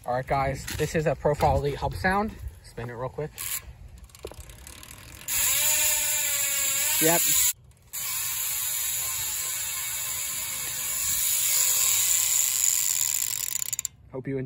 All right, guys, this is a Profile Elite hub sound. Spin it real quick. Yep. Hope you enjoy.